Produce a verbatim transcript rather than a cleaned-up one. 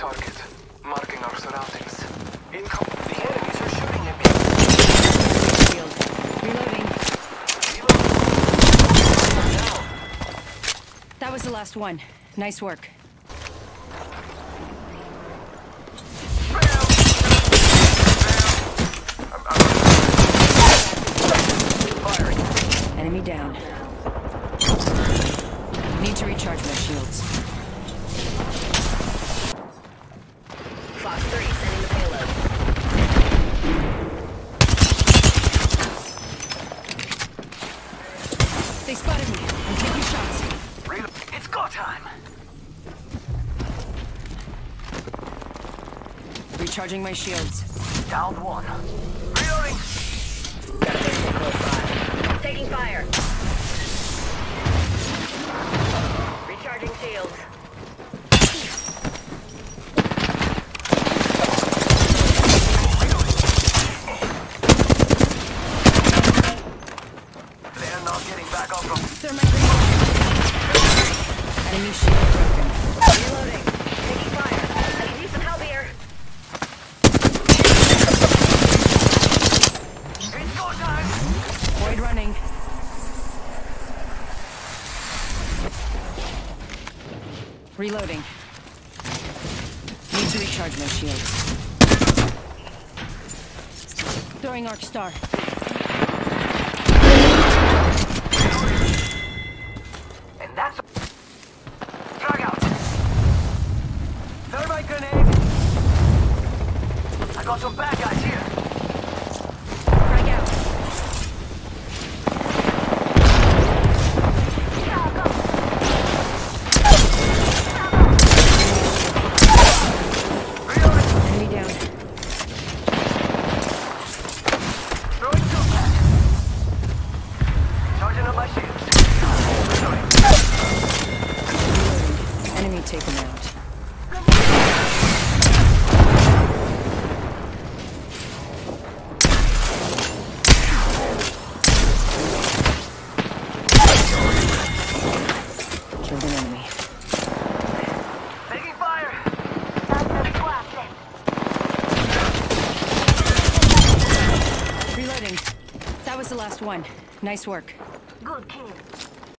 target. Marking our surroundings. Income. The enemies are shooting at me. Shield. Reloading. Now. That was the last one. Nice work. Firing. Enemy down. Need to recharge my shields. Fox three sending the payload. They spotted me. I'm taking shots. Reload. It's go time. Recharging my shields. Down one. Reloading. Got a pistol close by. Taking fire. Recharging shields. They're not getting back up from. Thermite grenade. Enemy shield broken. Reloading. Taking fire. I can use some help here. It's go time. Void running. Reloading. Need to recharge my shields. Throwing Arc Star. And that's. Drag out. Thermite grenade. I got some bad guys here. Frag out. Enemy down. Throwing two back. Charging up my shields. Enemy taken out. Killed an enemy. Taking fire. Reloading. That was the last one. Nice work. Good kill.